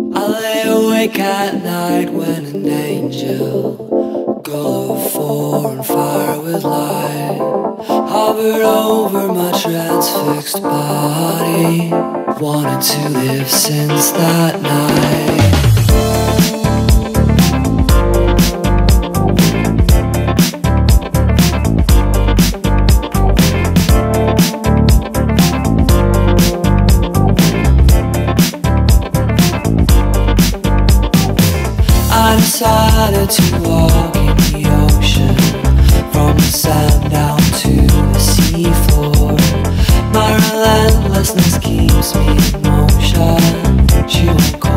I lay awake at night when an angel, girl of four and fire with light, hovered over my transfixed body. Wanted to live since that night. I decided to walk in the ocean, from the sand down to the seafloor. My relentlessness keeps me in motion. She won't